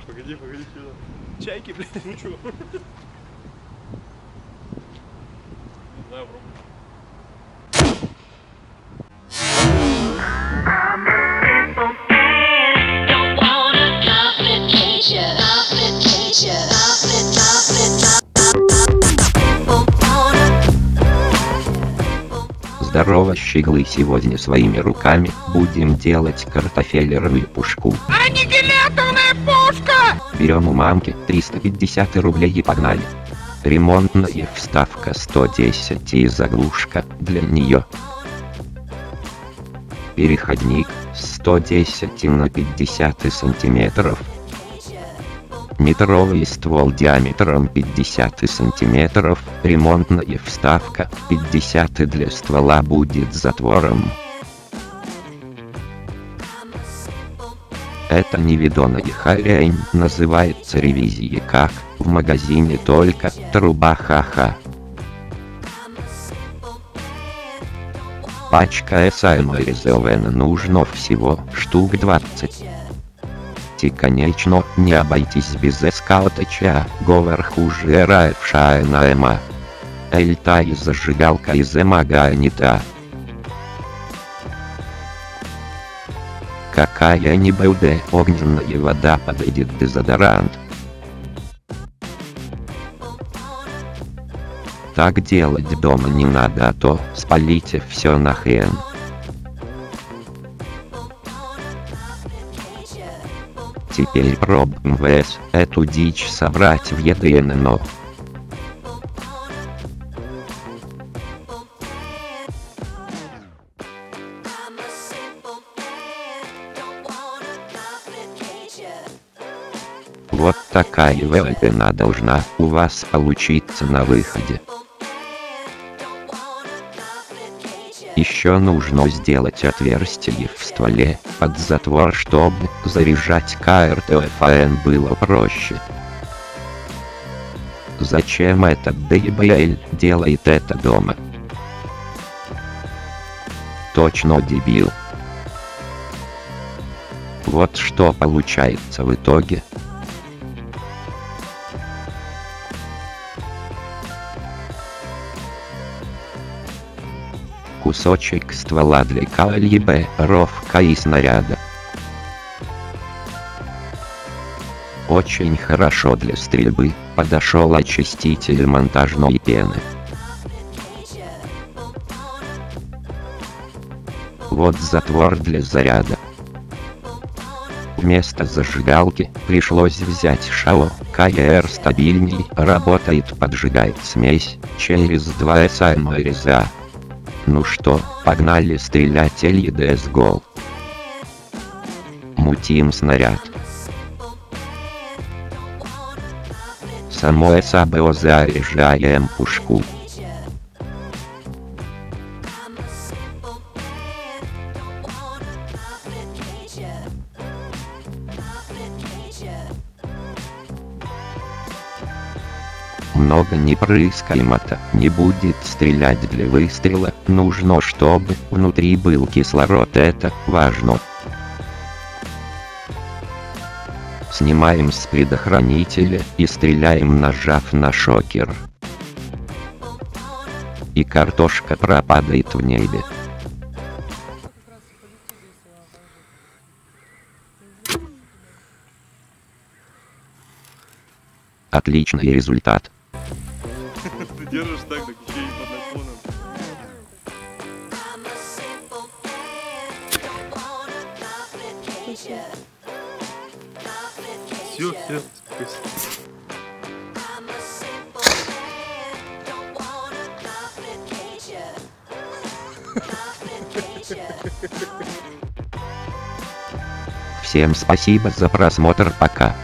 Погоди, сюда. Чайки, блядь. Ну чё? Не знаю, пробуй. Здорово, щеглы, сегодня своими руками будем делать картофелевую пушку. Аннигиляторная пушка! Берем у мамки 350 рублей и погнали. Ремонтная вставка 110 и заглушка для нее. Переходник 110 на 50 сантиметров. Метровый ствол диаметром 50 сантиметров. Ремонтная вставка 50 для ствола будет затвором. Это неведомая хрень, называется ревизия, как в магазине, только труба, ха-ха. Пачка саморезована нужно всего штук 20. И конечно не обойтись без эскаутача, говор хуже равшая на эма. Эльта и зажигалка из эмага не та. Какая-нибудь огненная вода подойдет, дезодорант. Так делать дома не надо, а то спалите все нахрен. Теперь пробуем эту дичь собрать в ЕДНО. Вот такая великана должна у вас получиться на выходе. Еще нужно сделать отверстие в стволе под затвор, чтобы заряжать КРТФН было проще. Зачем этот ДБЛ делает это дома? Точно дебил. Вот что получается в итоге. Кусочек ствола для калибровка и снаряда. Очень хорошо для стрельбы подошел очиститель монтажной пены. Вот затвор для заряда. Вместо зажигалки пришлось взять ШАО. КР стабильней, работает, поджигает смесь через 2 самореза. Ну что, погнали стрелять, LEDS гол. Мутим снаряд. Само САБО заряжаем пушку. Много не прыскаем-то, не будет стрелять для выстрела, нужно, чтобы внутри был кислород, это важно. Снимаем с предохранителя и стреляем, нажав на шокер. И картошка пропадает в небе. Отличный результат. Ты держишь так еще и под наклоном. Все, успокойся. Всем спасибо за просмотр, пока.